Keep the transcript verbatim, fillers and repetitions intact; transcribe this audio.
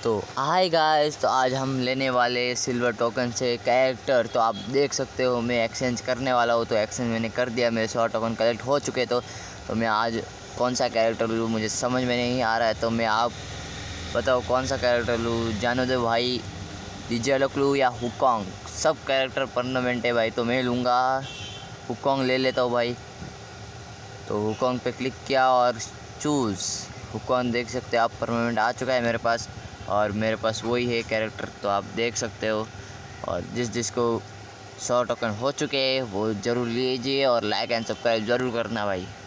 तो hi guys, तो आज हम लेने वाले सिल्वर टोकन से कैरेक्टर। तो आप देख सकते हो मैं एक्सचेंज करने वाला हूँ, तो एक्सचेंज मैंने कर दिया, मेरे सौ टोकन कलेक्ट हो चुके। तो तो मैं आज कौन सा कैरेक्टर लूँ मुझे समझ में नहीं आ रहा है। तो मैं आप बताओ कौन सा कैरेक्टर लूँ, जानो दे भाई, डीजेलॉक लूँ या हुकॉन्ग। सब कैरेक्टर परमानेंट है भाई, तो मैं लूँगा हुकॉन्ग, ले लेता हूँ भाई। तो हुकॉन्ग पे क्लिक किया और चूज़ हुकॉन्ग। देख सकते हो आप, परमानेंट आ चुका है मेरे पास और मेरे पास वही है कैरेक्टर, तो आप देख सकते हो। और जिस जिसको सौ टोकन हो चुके हैं वो ज़रूर लीजिए और लाइक एंड सब्सक्राइब ज़रूर करना भाई।